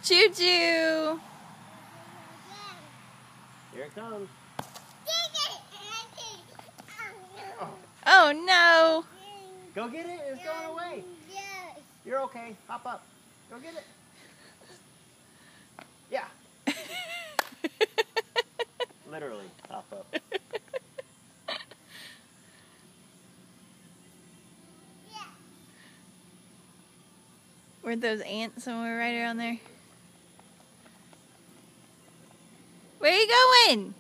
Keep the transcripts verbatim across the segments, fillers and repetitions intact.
Choo-choo. Here it comes. Oh no. Go get it. It's going away. You're okay. Hop up. Go get it. Yeah. Literally, hop up. Weren't those ants somewhere right around there? Where are you going?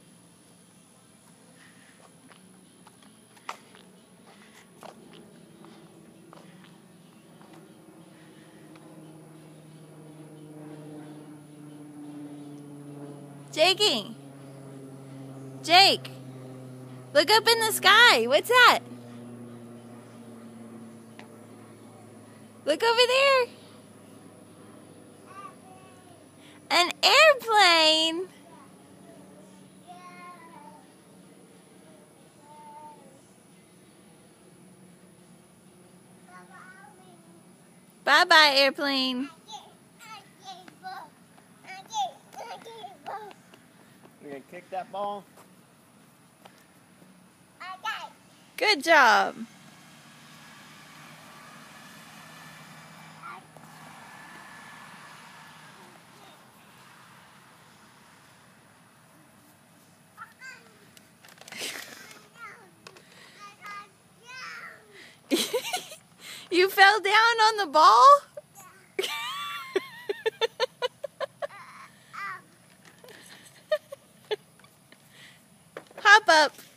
Jakey! Jake! Look up in the sky! What's that? Look over there! An airplane! Bye-bye, airplane. You're going to kick that ball? Good job. You fell down on the ball? Hop up.